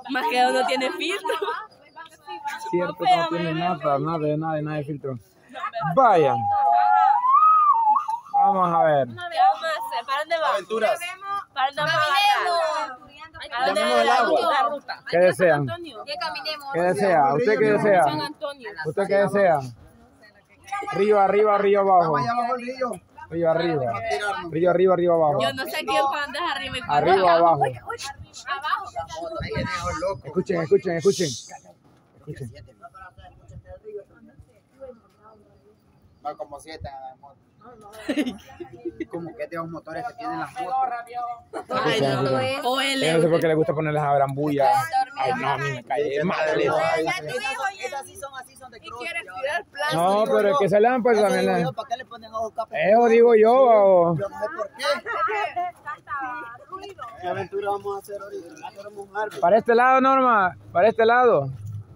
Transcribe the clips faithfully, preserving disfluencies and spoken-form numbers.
Más que uno tiene filtro. Cierto, no tiene nada, nada, de nada, nada de filtro. Vaya. Vamos a ver. ¿Qué vamos a hacer? ¿Para dónde vamos? Aventuras. ¿Para dónde vamos? ¿Para dónde Llamemos el agua. la ruta? ¿Qué desean? Que caminemos. ¿Qué desea? ¿Usted qué desea? San Antonio. ¿Usted qué desea? Río arriba, río abajo. Vamos allá abajo el río. Río arriba. Río arriba, río abajo. Yo no sé quién para andar arriba y para Arriba, abajo. abajo. Ahí viene el loco. Escuchen, escuchen, escuchen. Escuchen. Va como siete en la moto. Como que de los motores que tienen las motos. Ay, no, es. O Yo no sé por qué le gusta ponerles a brambulla. Ay, no, a mí me cae mal eso. Esas sí son así, son de cruz. No, pero es que se le dan pues también. le- ¿Para qué le ponen ojos capes? Eso digo yo. o- Yo no sé por qué. ¿Qué aventura vamos a hacer ahorita? Queremos un árbol. Para este lado, Norma. Para este lado.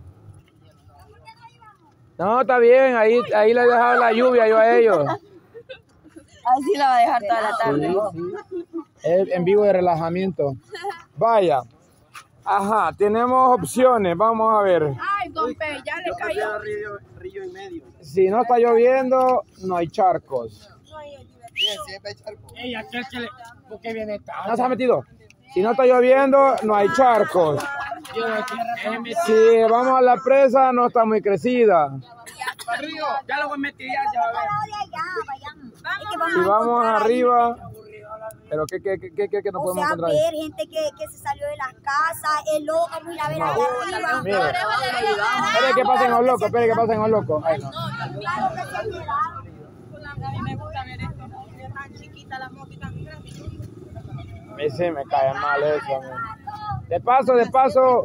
No, está bien. Ahí, ahí le he dejado la lluvia yo a ellos. Así la va a dejar toda la tarde. Sí, sí. Es en vivo de relajamiento. Vaya. Ajá, tenemos opciones. Vamos a ver. Ay, compe, ya le cayó. Río, río y medio. Si no está lloviendo, no hay charcos. Bien, siempre hay charco. Ey, aquel que le... ¿Por qué viene tarde? ¿No se ha metido? Si no está lloviendo, no hay charcos. Yo, déjeme Si vamos a la presa, no está muy crecida. río. Ya lo voy a meter, ya, ya va a ver. Si vamos arriba, pero ¿qué, qué, qué, qué, qué nos O podemos sea, encontrar? ver gente que, que se salió de las casas, el loco, vamos a ir a ver allá arriba. Mire, espere que pasen los locos, espere que pasen los locos. Ay, no. Claro que se han quedado. A mí me gusta ver esto. Es tan chiquita la moto y tan grande. A mí sí me cae mal eso. a mí. De paso, de paso.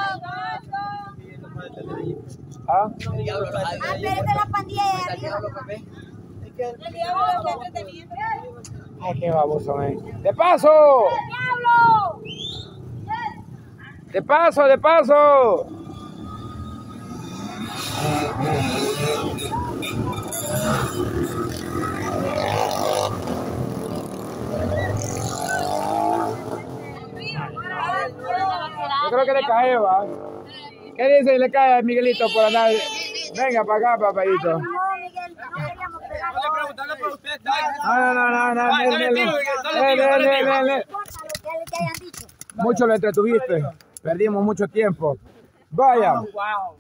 ¿Ah? Ah, pero esta es la pandilla de arriba. El diablo lo que tenía. Ay, qué baboso, me. ¡De paso! ¡Diablo! ¡De paso, de paso! Yo creo que le cae, va. ¿Qué dice? Le cae a Miguelito por andar. Venga para acá, papayito. No, Miguel, no queríamos pegar. Dale preguntarle por usted. No, no, no, no, no. Dale, ven, dale, ven, tiro, ven. dale, Ven, tiro, ven, dale, ven, tiro. ven, ven. No importa lo que te hayan dicho. Mucho lo entretuviste. Perdimos mucho tiempo. Vaya. Wow.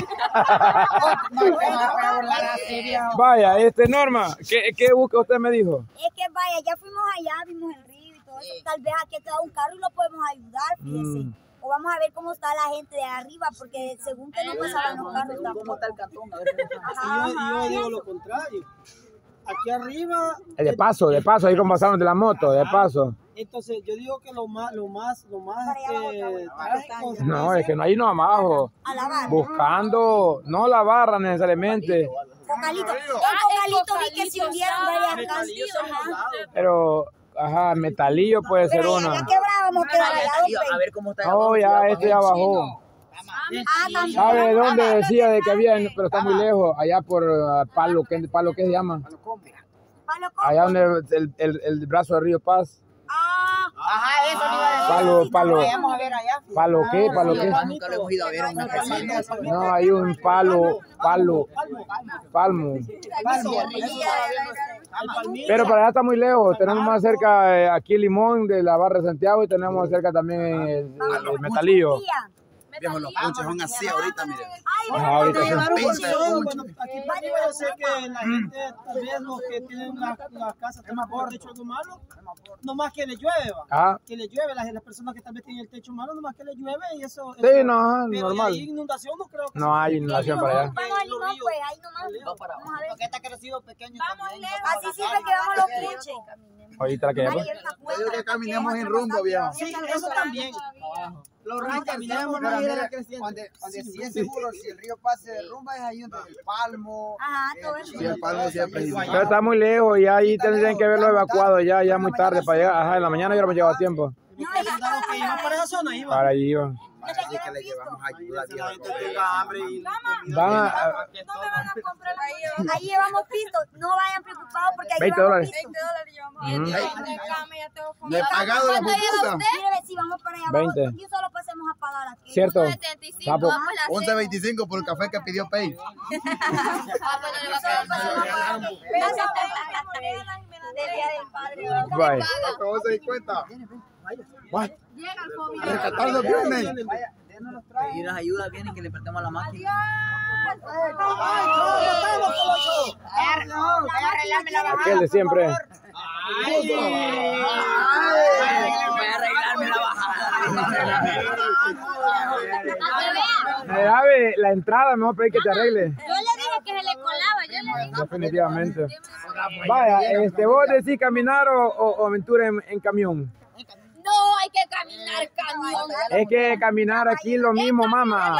Vaya, este Norma, ¿qué, qué busca usted me dijo? Es que vaya, ya fuimos allá, vimos el río y todo eso. Tal vez aquí ha quedado un carro y lo podemos ayudar, fíjese. Mm. O vamos a ver cómo está la gente de arriba, porque según que no pasaban los carros tampoco. está el cantón? Ajá, Y yo, y yo digo lo contrario. Aquí arriba, Eh, De paso, de paso, ahí como pasaron de la moto, de paso. entonces yo digo que lo más, lo más, lo más Para allá este, abajo, trágico se No, puede es que no hay uno abajo. a la barra. Buscando, no la barra necesariamente, Focalito. El focalito vi que se hundieron varias casas. Ajá. pero, ajá, metalillo puede ser Pero una. ya quebrábamos que al lado. A ver cómo está. Oh, ya, este ya bajó. Ah, también. ¿Sabe dónde decía de que había? Pero está muy lejos, allá por uh, Palo, ¿qué, Palo, ¿qué se llama? Palo con- Allá donde el, el, el brazo de Río Paz. Ah, Ajá, eso le iba a decir. Palo, palo. Vamos a ver allá. ¿Palo qué? ¿Palo qué? Nunca lo hemos ido a ver a una persona. No, hay un palo, palo, palmo. Pero para allá está muy lejos. Tenemos más cerca eh, aquí Limón de la barra de Santiago y tenemos cerca también el, el- el Metalillo. tía. Viejo, los punches son así ahorita, miren. Ay, Ajá, ahorita sí. Llevar un Pinta de colchón, punche. bueno, aquí por arriba yo sé que la gente, tal vez los que tienen las las casas tienen el techo algo malo, nomás que le llueve, va. Ah, Que le llueve, las, las personas que tal vez tienen el techo malo, nomás que le llueve y eso. sí, eso- no, ajá, pero normal. de ahí inundación no creo que No hay inundación para allá. vamos a Limón, pues, ahí nomás. Vamos a ver. Porque está crecido pequeño también. Así siempre que vamos los punches. Ahorita la que llama. Yo digo que caminemos en rumbo, viejo. Sí, eso también. Los rayos caminamos, no Pero era mira, creciente. donde, donde sí es seguro, si el río pase de rumba es ahí donde el palmo. Ajá, todo eso. Sí, el palmo siempre es igual. Pero está muy lejos y ahí tendrían que verlo evacuado ya, ya muy tarde para llegar. Ajá, en la mañana ya no hemos llegado a tiempo. Los que iban para esa zona iban. Para allí iban. Así que le llevamos ayuda. La gente tenga hambre y Van a, No me van a comprar la Ahí llevamos pisto, no vayan preocupados porque ahí veinte llevamos dólares. pisto. veinte dólares llevamos. Ujú. De cama ya tengo como- Le he pagado la pupusa. Mire, si vamos para allá abajo, veinte. yo solo pasemos a pagar aquí. ¿Cierto? setenta y cinco, Papo. vamos a la once veinticinco por el café que pidió Pay. Ah, pues no le va a pagar más. Del día del padre. Bye. ¿Cómo se di cuenta? Llega el COVID. Rescatarnos vienen. Pedir las ayudas vienen que le prestemos la máquina. Aquel de siempre. Voy a arreglarme la bajada. Eh, Ave, la entrada me voy a pedir que te arregle. Yo le dije que se le colaba, yo le dije. Definitivamente. Vaya, este, vos decís caminar o, o, o aventura en, en camión. No, hay que caminar camión. Es que caminar aquí es lo mismo, mamá.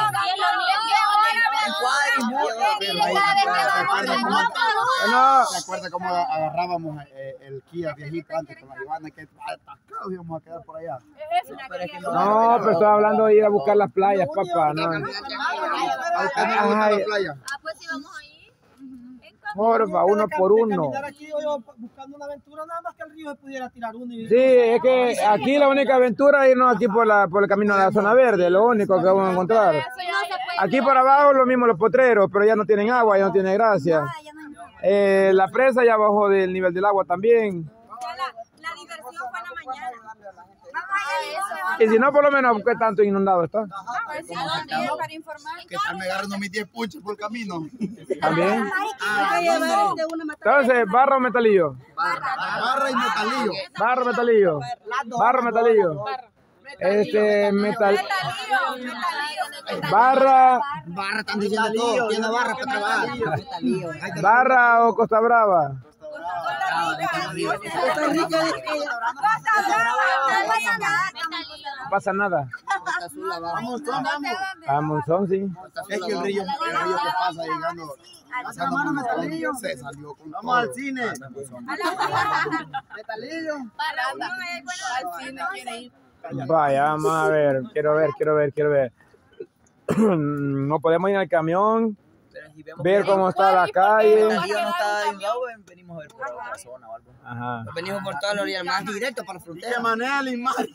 No, ¿Se acuerda cómo agarrábamos eh, el Kia viejito antes con la Ivana? Que atascados íbamos a quedar por allá. no, pero estoy hablando de ir a buscar las playas, papá. No. ¿A usted no le gusta Ay. la playa? Ah, pues sí, vamos a ir. Porfa, uno por De uno. caminar aquí yo buscando una aventura, nada más que al río se pudiera tirar uno y Sí, es que aquí la única aventura es irnos aquí por, la, por el camino de la zona verde, lo único que vamos a encontrar. Aquí por abajo lo mismo los potreros, pero ya no tienen agua, ya no tiene gracia. Eh, la presa ya bajó del nivel del agua también. Ya la, la diversión fue en la mañana. Y si no, por lo menos, ¿qué tanto inundado está? Ah, pues sí, ¿a dónde es para informar? Que tal me agarrando mis diez punches por el camino. También. Entonces, barro o metalillo. Barra y metalillo. Barro, metalillo. Barro, metalillo. Este, metal. Metalillo, metalillo. Barra, Barra, están diciendo todo. Tiene barra para trabajar. barra o Costa Brava. No pasa nada. Vamos, vamos. A Monzón, sí. Es que el río, el río que pasa llegando. Pasando Monzón, se salió con vamos todo. al cine. Metalillo. Al cine quiere ir. Vaya, vamos a ver. Quiero ver, quiero ver, quiero ver. No podemos ir al camión, Pero si vemos ver que cómo está la calle. el río no está inundado, venimos a ver por otra zona o algo. Ajá. Venimos por toda la orilla más directo para la Que frontera. maneja el Imar.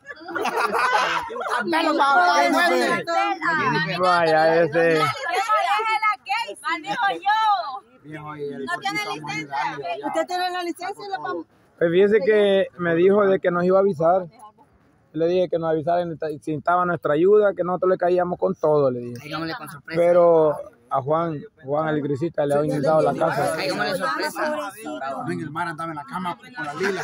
Vaya, ese. Manejo yo. Viejo, y el No tiene gordito, vamos a licencia. ayudarle allá. ¿Usted tiene la licencia? Pues fíjese que me dijo de que nos iba a avisar. Le dije que nos avisara si necesitaba nuestra ayuda, que nosotros le caíamos con todo, le dije. Caigámosle con sorpresa. Pero a Juan, Juan el Grisita le ha inundado la casa. Caigámosle sorpresa. No, en el mar andaba en la cama con la lila.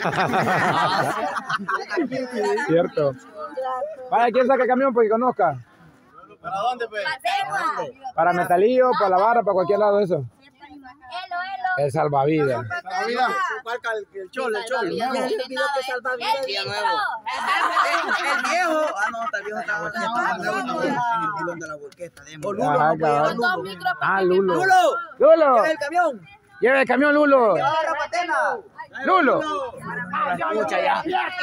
Cierto. Vaya, ¿quién saca el camión porque conozca? ¿Para dónde, pues? Para Metalillo, para la barra, para cualquier lado de eso. El salvavidas. ¿Cuál cal- el cholo, el cholo? El viejo. El viejo. Ah, no, hasta el viejo estaba en el pilón de la volqueta. Ajá, cabal. Ah, Lulo. ¡Lulo! Lulo. ¡Lleva el camión! Lleve el camión, Lulo. ¡Lleva la patena! Lulo. Escucha ya.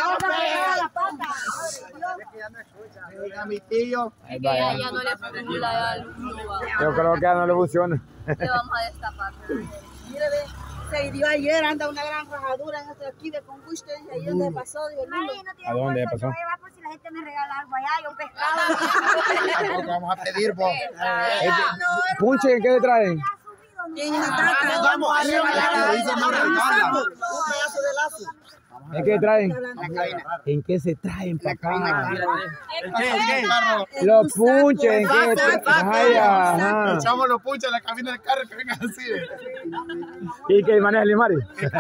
A mi tío. Ahí va, ya. Ya no le figura ya al Luba. Yo creo que ya no le funciona. Le vamos a destapar. Mire, ve, se hirió ayer, anda una gran rajadura en este aquí de combustible y ayer le pasó, digo, no. ¿A dónde pasó? Yo voy a llevar por si la gente me regala algo allá, yo pescado. Algo que vamos a pedir, vos. Punche, ¿qué le traen? ¿Quién es acá? Vamos a regalar. Dice, no regala. Un pedazo de lazo. ¿En qué traen? ¿En qué se traen, papá? ¿El qué? ¿El qué? Los punches, ¿en qué? Ay, ajá. Echamos los punches en la cabina del carro que vengan así. ¿Y que maneja el Limari?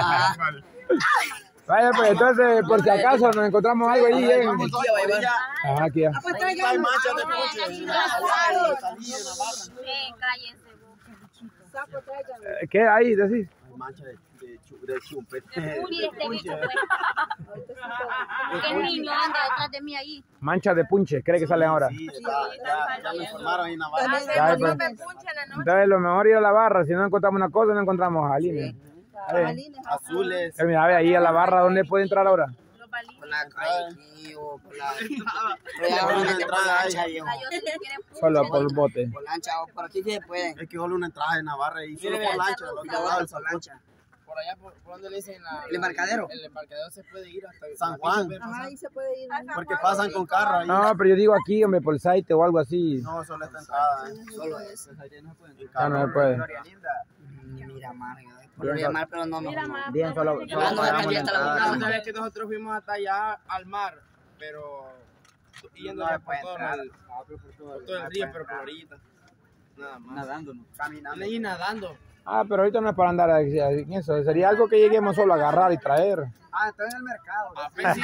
Vaya, pues entonces, por si acaso nos encontramos algo allí. ¿eh? Ajá, aquí ya. Hay manchas de punche. Eh, ¿Qué hay? Decís. Hay manchas de de chupe. Mire este bicho, pues. ¿Qué niño anda detrás de mí ahí? Manchas de punche, ¿cree que salen ahora? Sí, ya, ya me informaron ahí en Navarra. Ya, pues. Entonces, lo mejor ir a la barra. Si no encontramos una cosa, no encontramos a Aline. Azules. Mira, ve ahí a la barra, ¿dónde puede entrar ahora? Por la calle aquí o por la... Pero ya solamente por lancha, viejo. Solo por el bote. Por lancha o por aquí sí se puede. Es que solo una entrada de Navarra y solo por lancha. Lo que va del San Juan. Por allá, por, por donde le dicen la, ¿El embarcadero? El embarcadero se puede ir hasta San Juan. Ajá, ahí se puede ir. Porque pasan con carro ahí. No, pero yo digo aquí, hombre, por el site o algo así. No, solo esta entrada. ¿eh? Solo eso. Ah, no se puede. Mira, mar, por Miramar, pero no, no. Bien, solo. Ah, no, es que hasta la La boca. otra vez que nosotros fuimos hasta allá al mar, pero yendo No por, puede todo entrar. el, por todo el río, pero por orillita. Nada más. Nadando, ¿no? Caminando. Ahí nadando. Ah, pero ahorita no es para andar en eso. Sería algo que lleguemos solo a agarrar y traer. Ah, estoy en el mercado.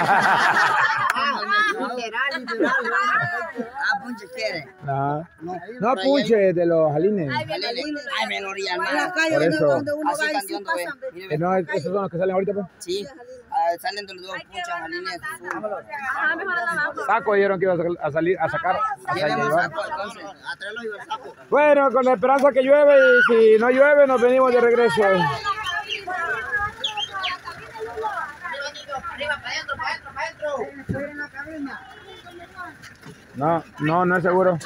Literal, literal. Ah, punche quiere. No, no punche de los jalines. Ay, me lo orilla al En la mar. calle Por donde, eso. donde uno Así va y sí cantando, ve. pasan. Mire, Eh, ve. No, esos son los que salen ahorita, pues. Sí, ah, salen de los dos punches jalines. Saco dijeron que iba a salir a sacar. A Llevemos llevar. saco, entonces. A traerlo y el saco. Bueno, con la esperanza que llueve y si no llueve nos venimos de regreso. No, no, no es seguro.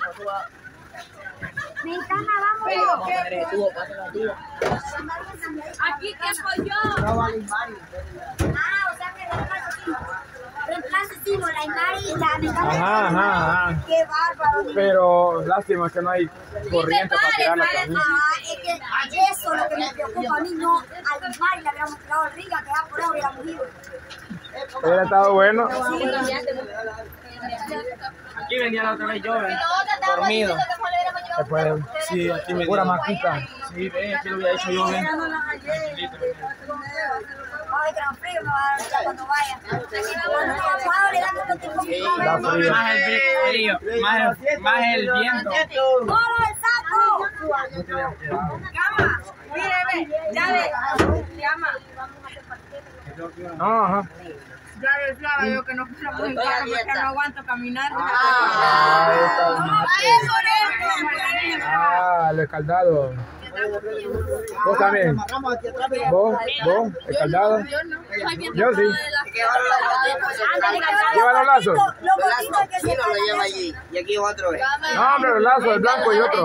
Aquí que soy yo. Ah, o sea que reemplazo sí, la Imari. Ajá, ajá, ajá. Qué bárbaro. Pero lástima que no hay corriente para tirarla también. Ajá, es que eso es lo que me preocupa a mí, no al Imari le habíamos tirado el riga, que ya por ahí hubiéramos ido. Hubiera estado bueno. Aquí venía la otra vez yo, ¿eh? Dormido. Se puede. Sí, aquí me Pura maquita. Sí, ve, aquí lo había hecho yo, ¿eh? Ay, que no frío me va a dar ya cuando vaya. Cuando estaba mojado le damos con tiempo. Da frío. Más el frío, más el, más el viento. ¡Todo el saco! Llama, mire, ve, ya ve, llama. No, ajá. Ya decía yo que no fuéramos en carro porque no aguanto caminar. Ahí está. ¡Ay, Ah, lo escaldado. ¿Vos también? ¿Vos? ¿Vos? ¿Escaldado? Yo sí. ¿Lleva los lazos? Los gorditos que Sí, se no lo lleva allí. Y aquí otro, ¿eh? No, hombre, los lazos, el blanco y otro.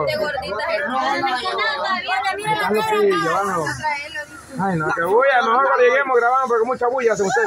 Miren la Hazlo, sí, llévalo. Ay, no, que bulla, mejor cuando lleguemos grabando porque mucha bulla hacen ustedes.